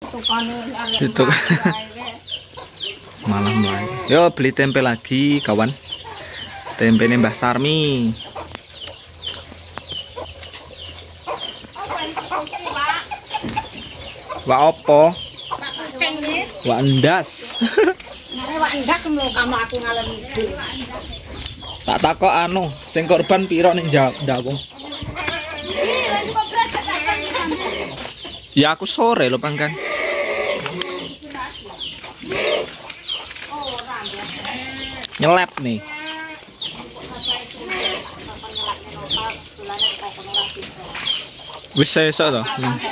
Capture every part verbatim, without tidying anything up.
Tutup. Malah mulai. Yo beli tempe lagi kawan. Tempe Mbah Sarmi. Wak opo? Wak endas. Wak endas mlo kamu aku ngalem iki. Tak takok anu, sing korban piro ning ndakku? Ya aku sore lho pangkan. Nyelep nih. Wis sesuk to.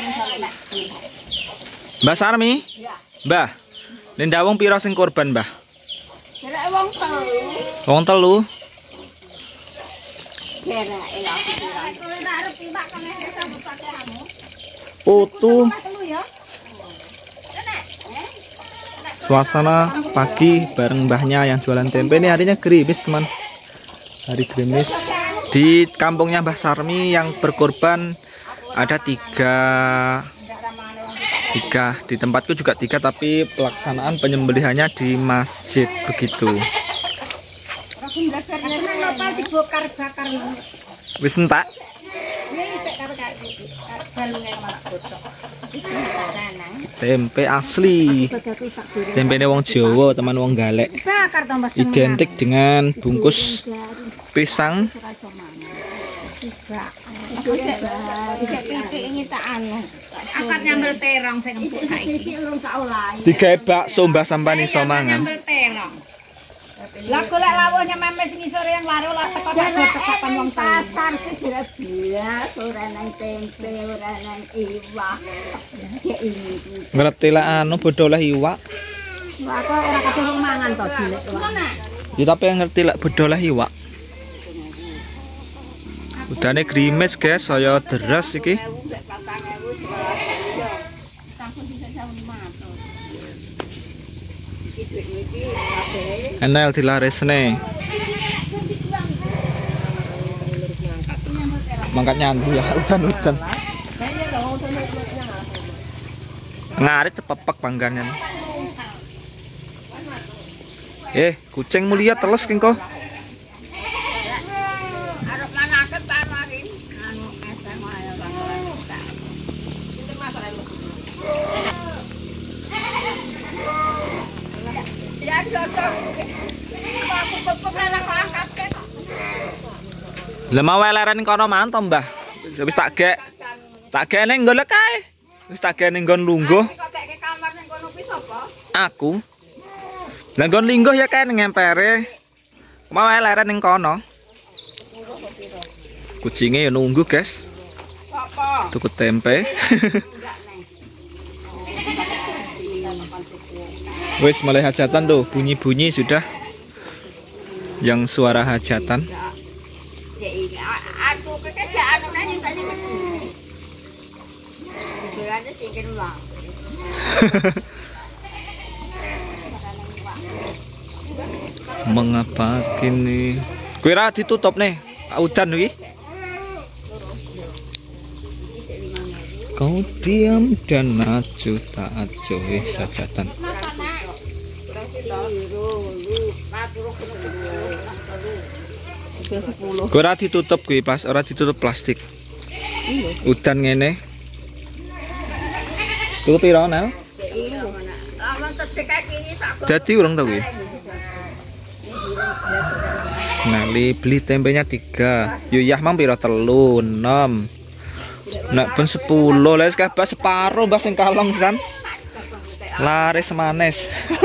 Mbah Sarmi? Mbah. Ning ndawung piro sing korban, Mbah? Derek wong telu. Wong telu. Derek lha pirang. Ora arep timbak kene sambut pakaianmu. Putu. Suasana pagi bareng mbahnya yang jualan tempe. Ini harinya gerimis teman. Hari gerimis. Di kampungnya Mbah Sarmi yang berkorban ada tiga. Tiga. Di tempatku juga tiga, tapi pelaksanaan penyembelihannya di masjid begitu. Wis entak. Tempe asli. Tempene wong Jawa, teman wong Galek. Identik dengan bungkus pisang. Akar nyambel terong sing empuk saiki. Digawe bakso Mbah sampean iso mangan. Lah golek lawuhnya memes ngisor yang laro lah teko tekapan wong pasar ki jare bias ora nang tempe ora nang iwak. Ngerti lah anu bodho oleh iwak. Lah kok ora kabeh wong mangan to dilek. Ya tapi ngerti lah bodho oleh iwak. Udane grimis guys, saya deres iki. Enel dilaresne. Mangkat nyandu ya, udan-udan. Ngarit tepepek panggannya. Eh, kucing mulia teles kengko. Lemah weleren kono manto Mbah. Wis tak gek. Tak gek ning nggon kae. Wis tak gek ning nggon lungguh. Aku. Lah nggon lingguh ya kae ning empere. Mau weleren ning kono. Kucinge ya nunggu, guys. Tuku tempe. Wis mulai hajatan tuh, bunyi-bunyi sudah. Yang suara hajatan. Mengapa kini? Kira ditutup nih, udan nih. Kau diam dan acuh tak acuh sajatan. Kira ditutup kuwi pas ora ditutup plastik. Udan ngene. Tuku piro Nel? Dadi urung ta kuwi. Senali beli tempenya tiga. Yo yah mang piro telu, enam. Nek pun sepuluh lah kabeh separo mbah sing kalong san. Laris manis.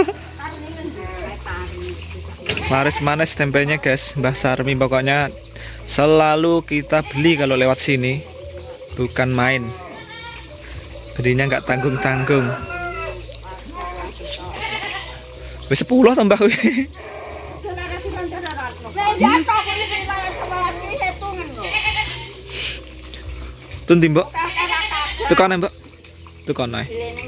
Laris manis tempenya guys, Mbah Sarmi pokoknya selalu kita beli kalau lewat sini. Bukan main. Belinya nggak tanggung-tanggung. Wis sepuluh tambah kuwi. Tundi mbok. Tukane mbok. Tukane.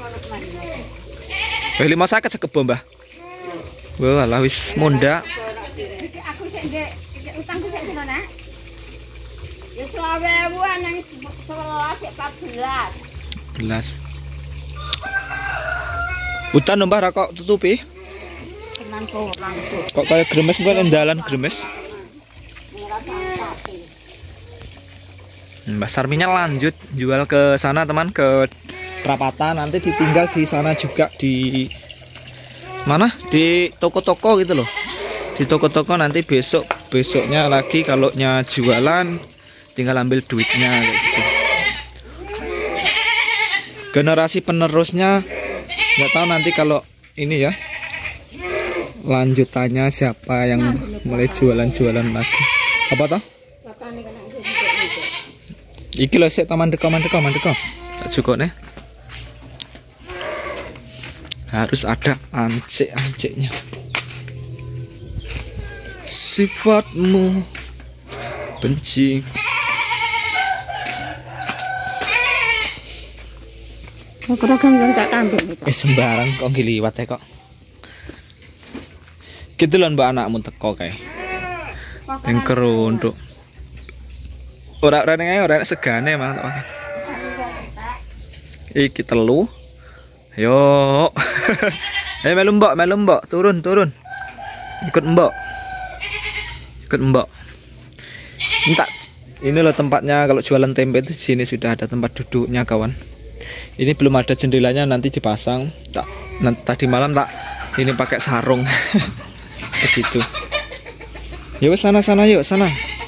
Wis lima saket sekebo mbah. Wah lah wis munda. Aku sik ndek utangku sik piro nak? Ya selawe ewu nang sebelas empat belas. Belas. Hutan mbah ra kok tutupi. Kok kayak gremes kok endalan gremes. Mbak Sarminya lanjut jual ke sana teman, ke perapatan, nanti ditinggal di sana juga di mana? Di toko-toko gitu loh. Di toko-toko nanti besok besoknya lagi kalau nya jualan tinggal ambil duitnya gitu. Generasi penerusnya nggak tahu nanti kalau ini ya lanjutannya siapa yang mulai jualan-jualan lagi. Apa toh? Iki lho sik taman deko mandeko mandeko. Tak cukup nih. Harus ada ancik-anciknya. Sifatmu benci. Kok ora gangguan cak kambing iki. Eh sembarang kok ngiliwat ya kok. Gitu lho mbak anakmu teko kae. Yang kerunduk. Ora ora ning ora segane mang. Iki telu. Ayo. Eh melu mbok, melu mbok, turun turun. Ikut mbok. Ikut mbok. Entar. Ini loh tempatnya kalau jualan tempe itu di sini sudah ada tempat duduknya kawan. Ini belum ada jendelanya, nanti dipasang. Tak nanti, tadi malam tak ini pakai sarung. Begitu. Yuk sana sana yuk sana.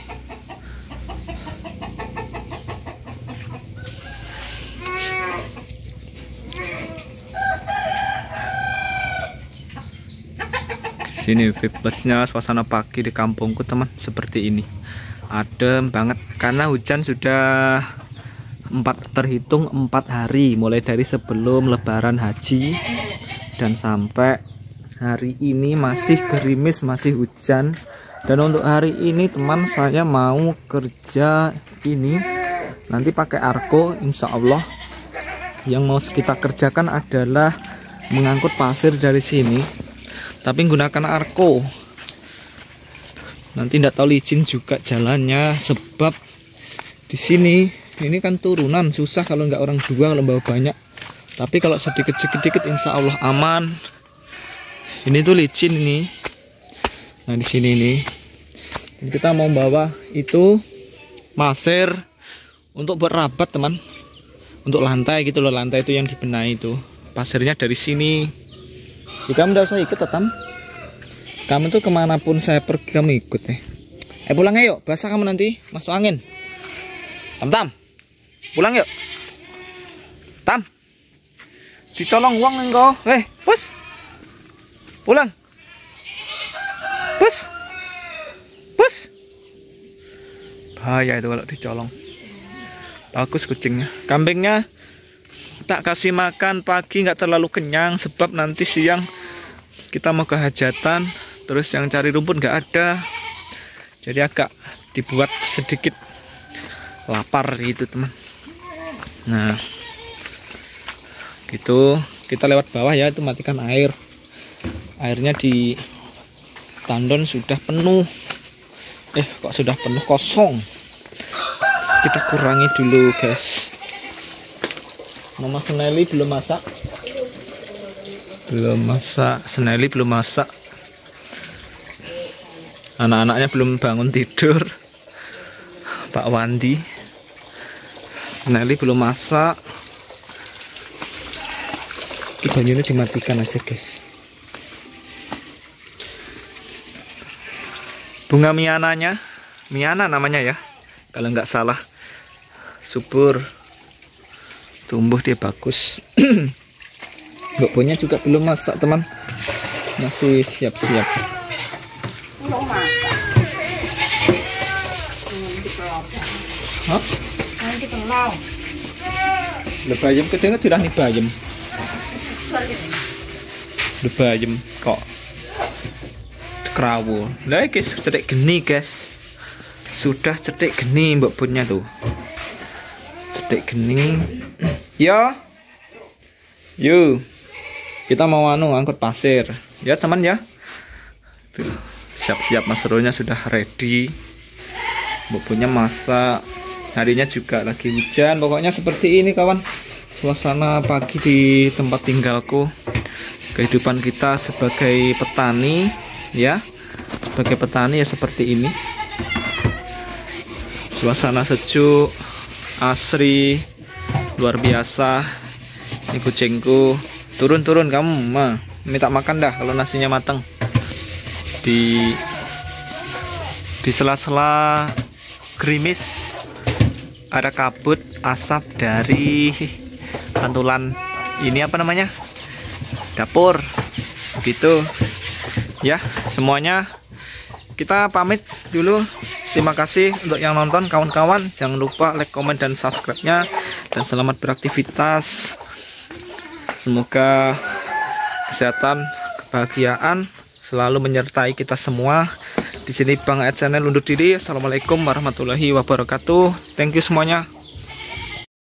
Sini vibesnya suasana pagi di kampungku teman seperti ini, adem banget karena hujan sudah empat terhitung empat hari mulai dari sebelum lebaran haji dan sampai hari ini masih gerimis, masih hujan. Dan untuk hari ini teman saya mau kerja ini nanti pakai arko insya Allah. Yang mau kita kerjakan adalah mengangkut pasir dari sini tapi menggunakan arko. Nanti tidak tahu licin juga jalannya sebab di sini ini kan turunan susah kalau nggak orang dua, kalau bawa banyak. Tapi kalau sedikit-sedikit insya Allah aman. Ini tuh licin ini. Nah di sini nih kita mau bawa itu pasir untuk berabat teman, untuk lantai gitu loh, lantai itu yang dibenahi itu pasirnya dari sini. Ya, kamu udah usah ikut tetam. Kamu tuh kemanapun saya pergi kamu ikut ya. Eh pulang ayo, basah kamu nanti masuk angin. Tam tam, pulang yuk. Tam, dicolong uang engkau. Eh, pus, pulang. Pus, pus. Bahaya itu kalau dicolong. Bagus kucingnya, kambingnya. Tak kasih makan pagi nggak terlalu kenyang sebab nanti siang kita mau ke hajatan, terus yang cari rumput nggak ada, jadi agak dibuat sedikit lapar gitu teman. Nah gitu kita lewat bawah ya, itu matikan air, airnya di tandon sudah penuh. Eh kok sudah penuh, kosong. Kita kurangi dulu guys. Mama Seneli belum masak. Belum masak, Seneli belum masak. Anak-anaknya belum bangun tidur. Pak Wandi. Seneli belum masak. Banyunya dimatikan aja guys. Bunga miananya, miana namanya ya, kalau nggak salah, subur. Tumbuh dia bagus. Bokbonya juga belum masak teman, masih siap-siap. Hah? Nanti kelau. Lebayem kedengar tidak nih bayem. Lebayem kok. Kerawu. Lah guys, cetek geni guys. Sudah cetek geni bokbonya tuh. Cetek geni. Ya, yuk kita mau anu angkut pasir ya teman ya. Siap-siap maseronya sudah ready, bumbunya masak, harinya juga lagi hujan. Pokoknya seperti ini kawan suasana pagi di tempat tinggalku. kehidupan kita sebagai petani ya. Sebagai petani ya seperti ini. Suasana sejuk, asri, luar biasa. Ini kucingku. Turun-turun kamu, Ma. Minta makan dah kalau nasinya matang. Di di sela-sela gerimis ada kabut asap dari pantulan ini apa namanya? Dapur. Gitu. Ya, semuanya kita pamit dulu. Terima kasih untuk yang nonton kawan-kawan. Jangan lupa like, komen, dan subscribe-nya. Dan selamat beraktivitas. Semoga kesehatan, kebahagiaan selalu menyertai kita semua. Di sini Bang Ed Channel undur diri. Assalamualaikum warahmatullahi wabarakatuh. Thank you semuanya.